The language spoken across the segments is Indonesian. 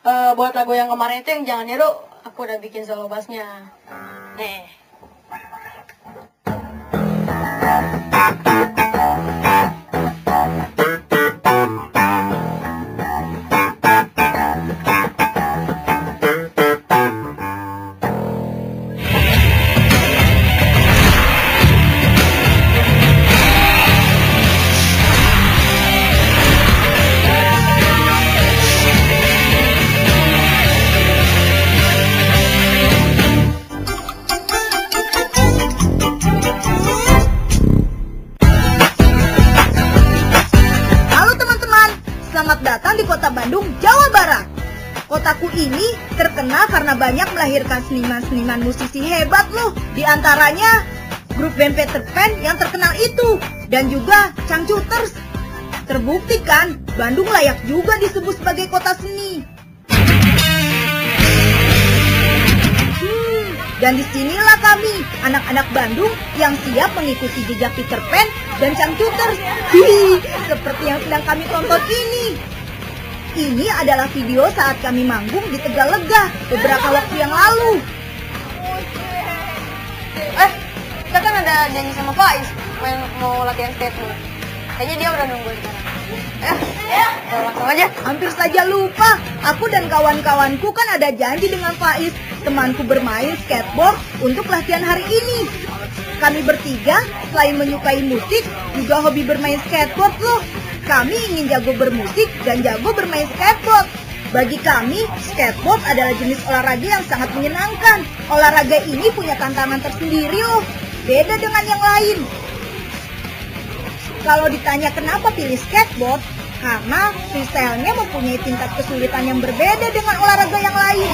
buat lagu yang kemarin itu yang Jangan Niru, aku udah bikin solo bassnya. Nih. Selamat datang di Kota Bandung, Jawa Barat. Kotaku ini terkenal karena banyak melahirkan seniman-seniman musisi hebat loh. Di antaranya grup band Peter Pan yang terkenal itu, dan juga Cangcuters. Terbukti kan, Bandung layak juga disebut sebagai kota seni. Dan disinilah kami, anak-anak Bandung yang siap mengikuti jejak Peter Pan dan Cangcuters. Seperti yang sedang kami tonton ini. Ini adalah video saat kami manggung di Tegalega beberapa waktu yang lalu. Kita kan ada janji sama Faiz mau latihan skateboard. Kayaknya dia udah nunggu sekarang. Langsung aja. Hampir saja lupa. Aku dan kawan-kawanku kan ada janji dengan Faiz, temanku bermain skateboard untuk latihan hari ini. Kami bertiga selain menyukai musik, juga hobi bermain skateboard loh. Kami ingin jago bermusik dan jago bermain skateboard. Bagi kami, skateboard adalah jenis olahraga yang sangat menyenangkan. Olahraga ini punya tantangan tersendiri loh, beda dengan yang lain. Kalau ditanya kenapa pilih skateboard, karena freestyle-nya mempunyai tingkat kesulitan yang berbeda dengan olahraga yang lain.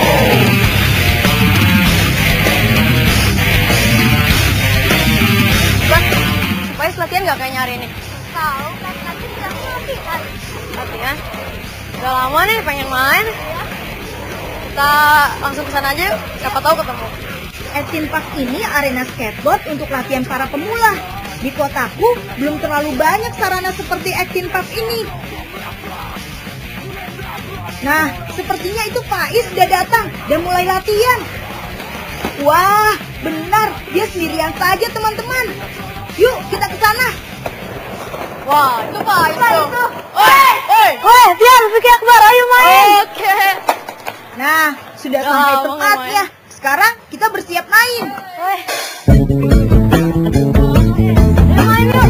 Faiz latihan gak kayaknya hari ini? Tahu, kan nanti aku latihan. Latihan? Udah lama nih pengen main. Kita langsung kesana aja yuk, siapa tahu ketemu. Action Park ini arena skateboard untuk latihan para pemula. Di kotaku belum terlalu banyak sarana seperti Action Park ini. Nah, sepertinya itu Faiz sudah datang dan mulai latihan. Wah, benar, dia sendirian saja teman-teman. Yuk, kita ke sana. Wah, itu Faiz tuh. Woi, biar Rafiki Akbar, ayo main. Oke. Nah, sudah sampai tempatnya. Sekarang kita bersiap main. Main yuk.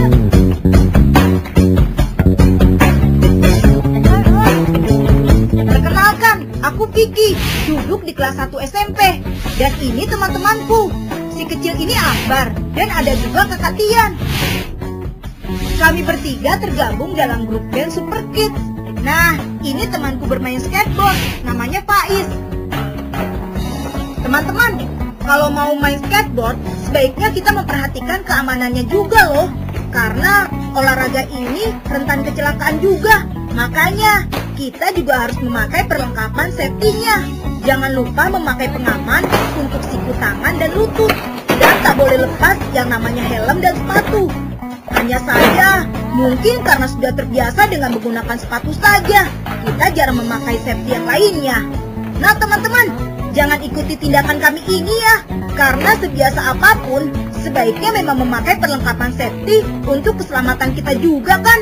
Perkenalkan, aku Vicky, duduk di kelas 1 SMP. Dan ini teman-temanku. Si kecil ini Akbar, dan ada juga kakak Tian. Kami bertiga tergabung dalam grup band Super Kids. Nah, ini temanku bermain skateboard, namanya Faiz. Teman-teman, kalau mau main skateboard, sebaiknya kita memperhatikan keamanannya juga loh. Karena olahraga ini rentan kecelakaan juga. Makanya, kita juga harus memakai perlengkapan safety-nya. Jangan lupa memakai pengaman untuk siku tangan dan lutut. Dan tak boleh lepas yang namanya helm dan sepatu. Hanya saja, mungkin karena sudah terbiasa dengan menggunakan sepatu saja, kita jarang memakai safety yang lainnya. Nah teman-teman, jangan ikuti tindakan kami ini ya. Karena sebiasa apapun, sebaiknya memang memakai perlengkapan safety untuk keselamatan kita juga kan.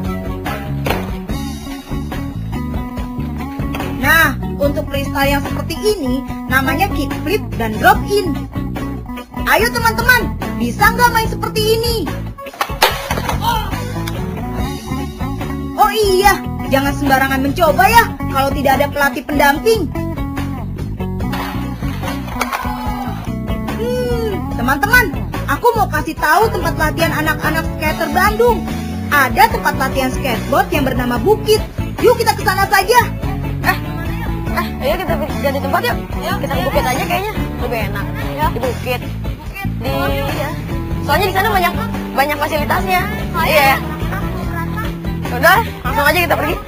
Nah, untuk freestyle yang seperti ini, namanya kickflip dan drop in. Ayo teman-teman, bisa nggak main seperti ini? Oh iya, jangan sembarangan mencoba ya, kalau tidak ada pelatih pendamping. Teman-teman, aku mau kasih tahu tempat latihan anak-anak skater Bandung. Ada tempat latihan skateboard yang bernama Bukit. Yuk kita ke sana saja. Ayo kita ganti tempat yuk. Kita ke Bukit aja kayaknya lebih enak. Di Bukit. Soalnya di sana banyak fasilitasnya. Iya. Udah, langsung aja kita pergi.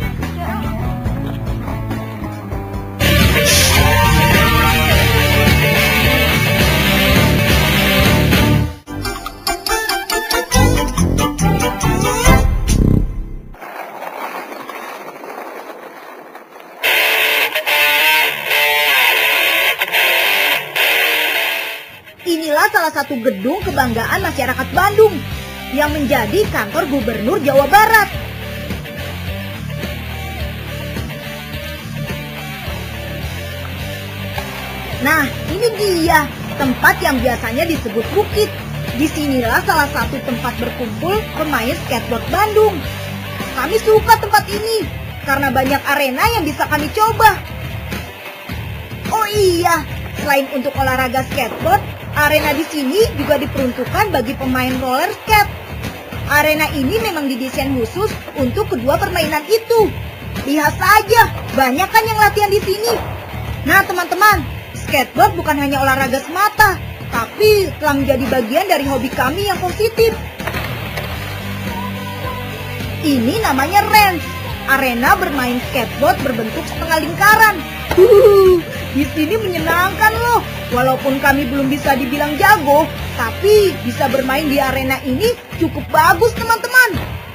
salah satu gedung kebanggaan masyarakat Bandung yang menjadi kantor Gubernur Jawa Barat. Nah, ini dia tempat yang biasanya disebut bukit. Disinilah salah satu tempat berkumpul pemain skateboard Bandung. Kami suka tempat ini karena banyak arena yang bisa kami coba. Oh iya, selain untuk olahraga skateboard, arena di sini juga diperuntukkan bagi pemain roller skate. Arena ini memang didesain khusus untuk kedua permainan itu. Lihat saja, banyak kan yang latihan di sini. Nah teman-teman, skateboard bukan hanya olahraga semata, tapi telah menjadi bagian dari hobi kami yang positif. Ini namanya range, arena bermain skateboard berbentuk setengah lingkaran. Di sini menyenangkan loh. Walaupun kami belum bisa dibilang jago, tapi bisa bermain di arena ini cukup bagus teman-teman.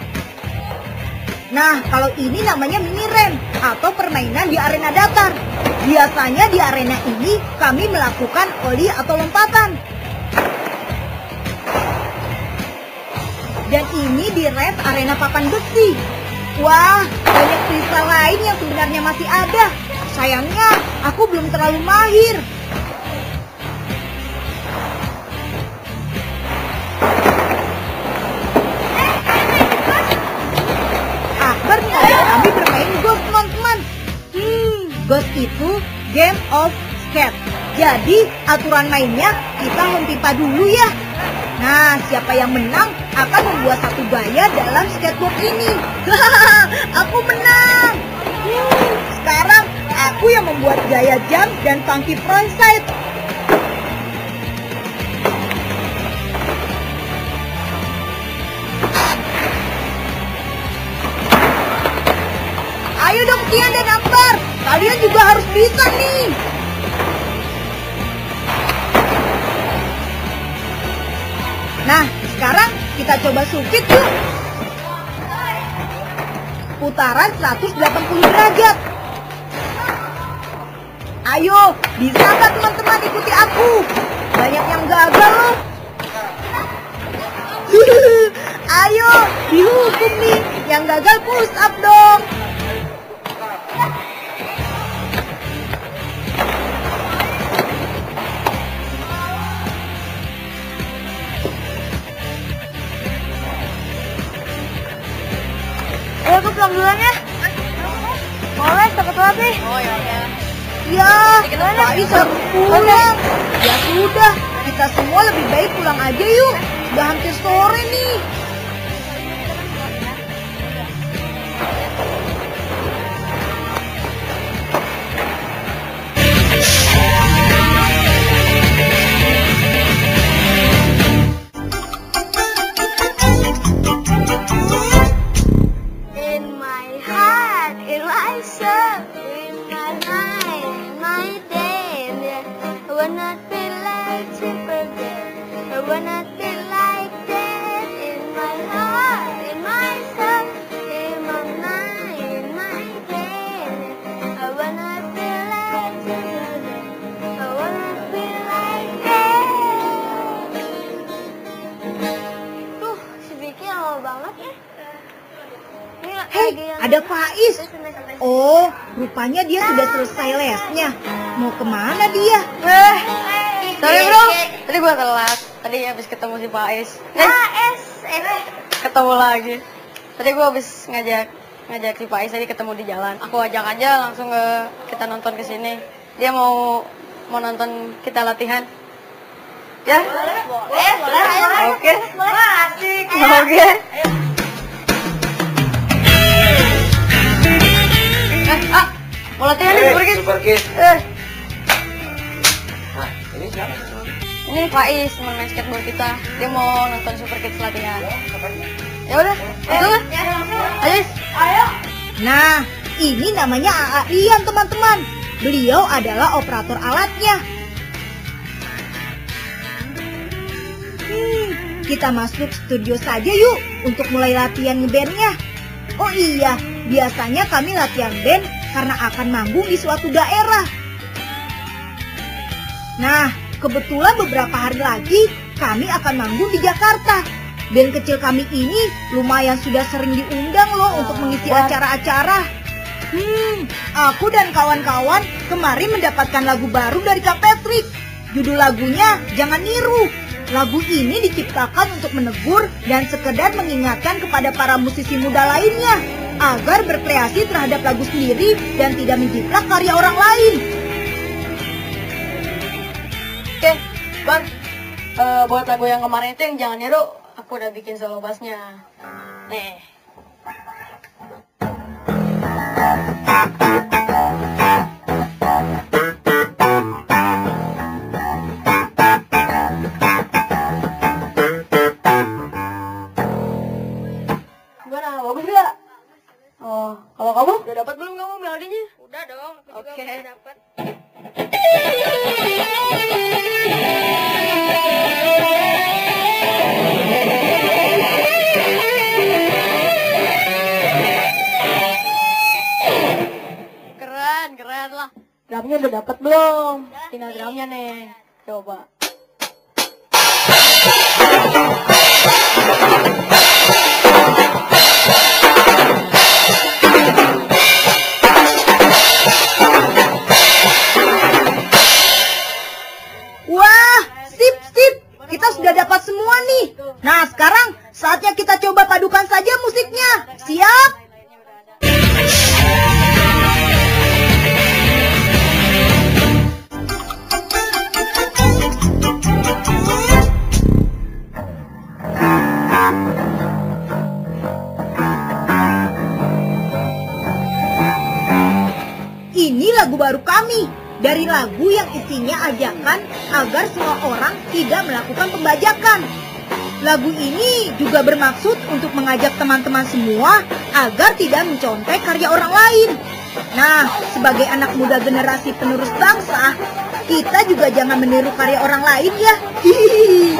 Nah, kalau ini namanya mini ramp atau permainan di arena datar. Biasanya di arena ini kami melakukan ollie atau lompatan. Dan ini di ramp arena papan besi. Wah, banyak freestyle lain yang sebenarnya masih ada. Sayangnya, aku belum terlalu mahir. Akbar nih, kami bermain Ghost teman-teman. Ghost itu game of skate. Jadi, aturan mainnya kita home pipa dulu ya. Nah, siapa yang menang akan membuat satu gaya dalam skateboard ini. Aku menang. Sekarang aku yang membuat gaya jump dan funky frontside. Ayo dong Tian dan Akbar, kalian juga harus bisa nih. Nah, sekarang kita coba supit yuk. Putaran 180 derajat. Ayo, bisa nggak teman-teman ikuti aku? Banyak yang gagal loh. Ayo, dihukum nih. Yang gagal push up dong. Ayo aku pulang duluan ya. Boleh, takut telat nih. Oh ya udah. Ya, Faiz harus pulang. Ya sudah, kita semua lebih baik pulang aja yuk. Sudah hampir sore nih. In my heart, in my soul, in my mind, in my day, I wanna feel like Superman. I wanna feel like that. In my heart, in my soul, in my mind, in my day, I wanna feel like Superman. I wanna feel like that. Tuh, si Vicky lama banget ya. Hei, ada Faiz. Oh, rupanya dia sudah selesai lesnya. Mau kemana dia? Sorry bro, tadi gua telat. Tadi habis ketemu si Faiz. Ketemu lagi. Tadi gua habis ngajak si Faiz tadi ketemu di jalan. Aku ajak aja langsung kita nonton ke sini. Dia mau nonton kita latihan. Ya? Boleh. Oke. Asik. Oke. Mau latihan nih Super Kids. Nah, ini siapa? Ini Faiz, teman main skateboard kita. Dia mau nonton Super Kids latihan. Ya udah, langsung lah. Ayo. Nah, ini namanya AA Ian teman-teman. Beliau adalah operator alatnya. Kita masuk studio saja yuk untuk mulai latihan ngebandnya. Oh iya, biasanya kami latihan band karena akan manggung di suatu daerah. Nah, kebetulan beberapa hari lagi kami akan manggung di Jakarta. Band kecil kami ini lumayan sudah sering diundang loh untuk mengisi acara-acara. Aku dan kawan-kawan kemarin mendapatkan lagu baru dari Kak Patrick. Judul lagunya Jangan Niru. Lagu ini diciptakan untuk menegur dan sekedar mengingatkan kepada para musisi muda lainnya agar berkreasi terhadap lagu sendiri dan tidak menjiplak karya orang lain. Oke, Bang, buat lagu yang kemarin itu yang Jangan Niru, aku udah bikin solo bassnya. Nih. Gimana, bagus gak? Oh, kalau kamu? Udah dapat belum kamu melodinya? Udah dong, aku juga Oke. udah dapat. Keren lah. Drumnya udah dapat belum? Tinggal drumnya nih. Coba. Wah, sip. Kita sudah dapat semua nih. Nah, sekarang saatnya kita coba padukan saja musiknya. Siap? Ini lagu baru kami. Dari lagu yang isinya ajakan agar semua orang tidak melakukan pembajakan. Lagu ini juga bermaksud untuk mengajak teman-teman semua agar tidak mencontek karya orang lain. Nah, sebagai anak muda generasi penerus bangsa, kita juga jangan meniru karya orang lain ya. Hihihi.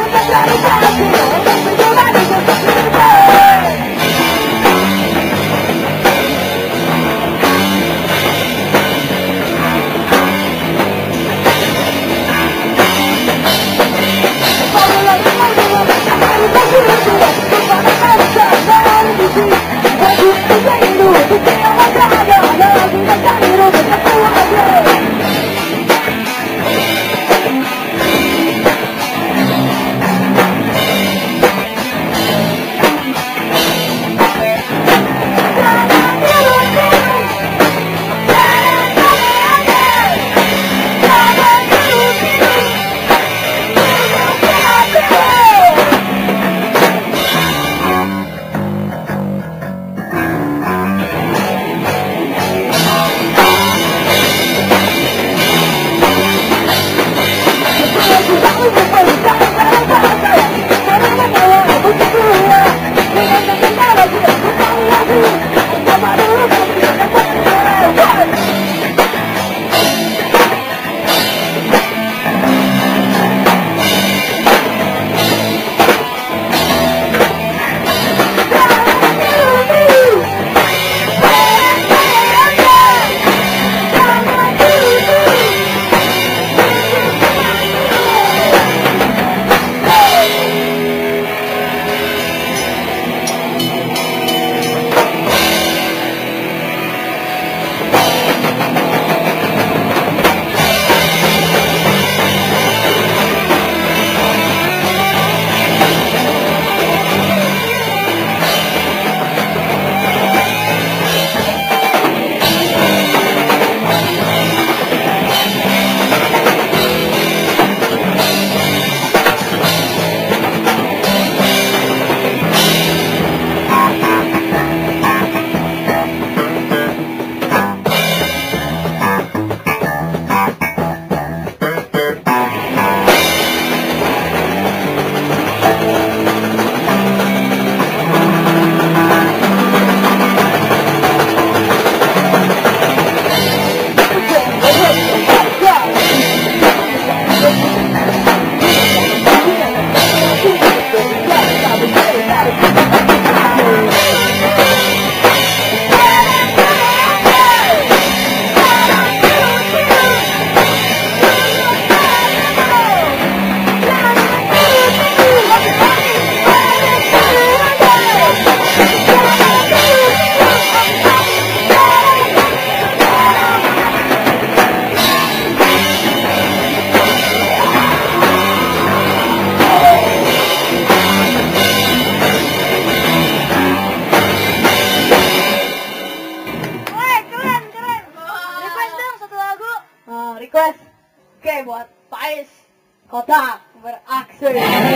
request. Oke, buat Faiz, kotak beraksi.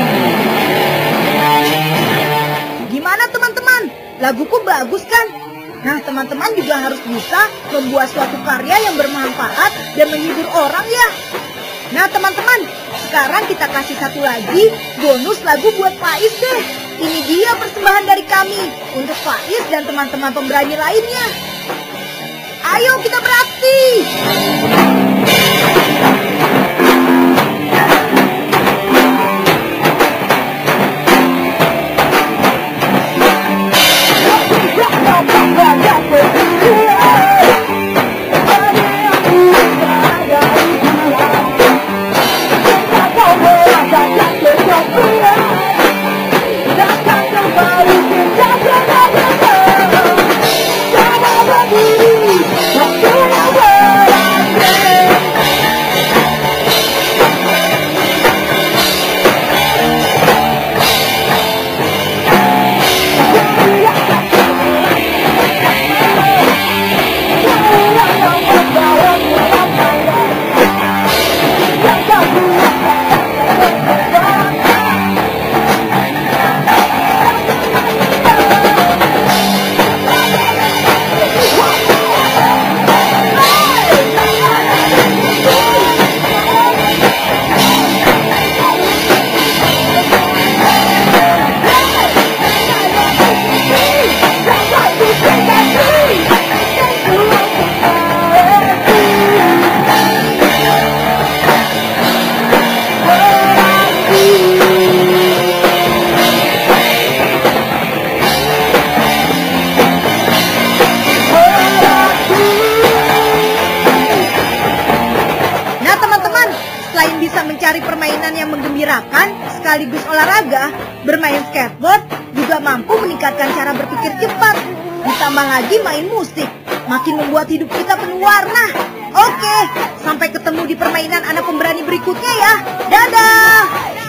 Gimana teman-teman? Laguku bagus kan? Nah, teman-teman juga harus bisa membuat suatu karya yang bermanfaat dan menghibur orang ya. Nah, teman-teman, sekarang kita kasih satu lagi bonus lagu buat Faiz deh. Ini dia persembahan dari kami untuk Faiz dan teman-teman pemberani lainnya. Ayo kita beraksi. Selain bisa mencari permainan yang menggembirakan sekaligus olahraga, bermain skateboard juga mampu meningkatkan cara berpikir cepat. Ditambah lagi main musik, makin membuat hidup kita penuh warna. Oke, sampai ketemu di permainan anak pemberani berikutnya ya. Dadah!